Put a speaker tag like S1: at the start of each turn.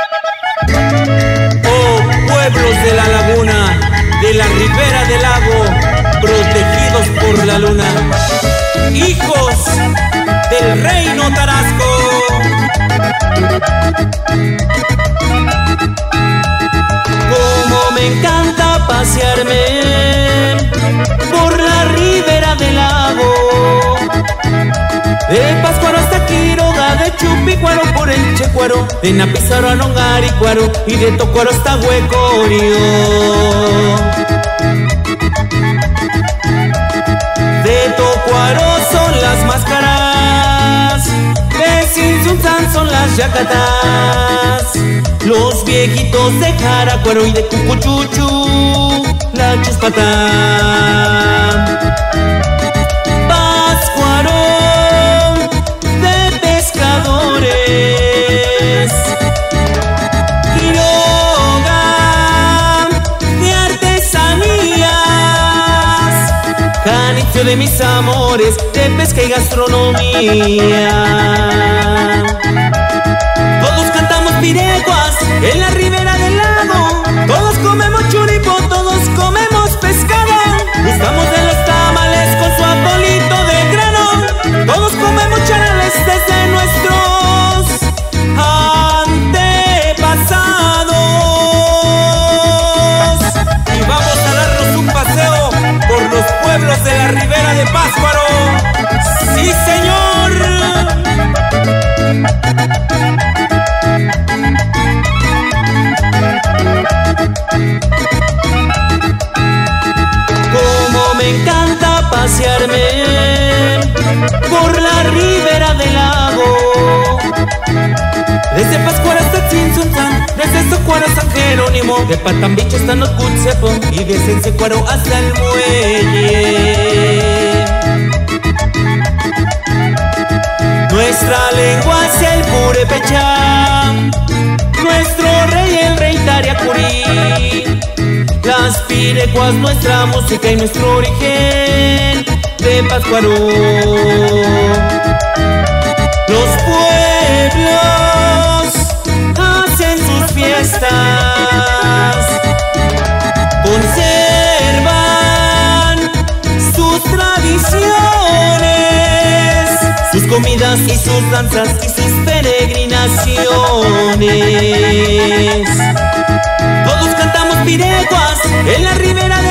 S1: Oh pueblos de la laguna, de la ribera del lago, protegidos por la luna, hijos del reino Tarasco. Como me encanta pasearme por la ribera del lago, de Pátzcuaro hasta Quiroga, de Chupicuaro por el Checuaro, de Napizaro a Nongaricuaro y de Tocuaro hasta Huecorio. De Tocuaro son las máscaras, de Tzintzuntzan son las yacatas, los viejitos de Jaracuaro y de Cucuchuchu la Chuspatá. Pátzcuaro de pescadores, Quiroga de artesanías, Janitzio de mis amores, de pesca y gastronomía. Todos cantamos pireguas en la ribera del lago, todos comemos churipo, todos comemos pescado, gustamos de los tamales con su atolito de grano, todos comemos charales desde nuestros antepasados. Y vamos a darnos un paseo por los pueblos de la ribera de Pátzcuaro. ¡Sí, señor! Como me encanta pasearme por la ribera del lago, desde Pátzcuaro hasta Tzintzuntzan, desde Tocuaro a San Jerónimo, de Patambicho hasta Nocutzepo y de Tzentzécuaro hasta el muelle. Nuestra lengua es el purépecha, nuestro rey el rey Tariacurí, las pirecuas nuestra música y nuestro origen de Pátzcuaro. Los pueblos hacen sus fiestas, conservan sus tradiciones, sus comidas y sus danzas y sus peregrinaciones. Todos cantamos pireguas en la ribera